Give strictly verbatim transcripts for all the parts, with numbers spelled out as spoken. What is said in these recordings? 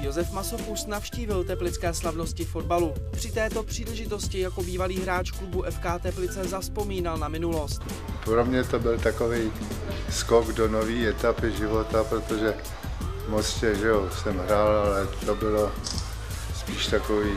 Josef Masopust navštívil teplické slavnosti fotbalu. Při této příležitosti jako bývalý hráč klubu F K Teplice zavzpomínal na minulost. Pro mě to byl takový skok do nové etapy života, protože v Mostě, že jo, jsem hrál, ale to bylo spíš takový,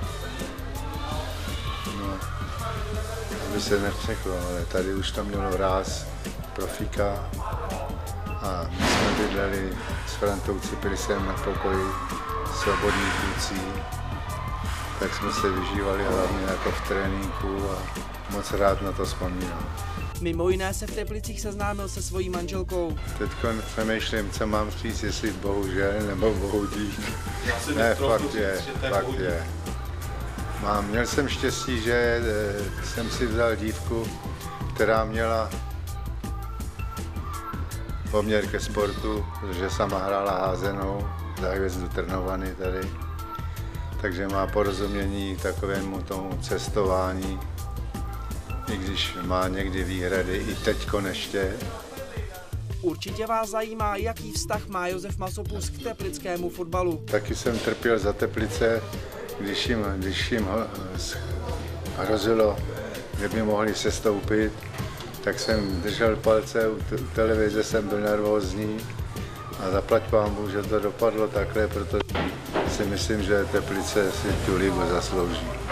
no, aby se neřeklo, ale tady už to mělo ráz profíka a my jsme bydleli s Frantou Cyprisem na pokoji svobodných klucí, tak jsme se vyžívali hlavně jako v tréninku a moc rád na to vzpomínám. Mimo jiné se v Teplicích seznámil se svojí manželkou. Teďko přemýšlím, co mám říct, jestli bohužel nebo bohudík. Ne, fakt je, fakt je. Mám, měl jsem štěstí, že jsem si vzal dívku, která měla poměr ke sportu, protože sama hrála házenou za Hvězdu Trnovany tady. Takže má porozumění takovému tomu cestování, i když má někdy výhrady, i teďko ještě. Určitě vás zajímá, jaký vztah má Josef Masopust k teplickému fotbalu. Taky jsem trpěl za Teplice, když jim, když jim hrozilo, že by mohli sestoupit, tak jsem držel palce, u televize jsem byl nervózní a zaplať pánbůh, že to dopadlo takhle, protože si myslím, že Teplice si tu ligu zaslouží.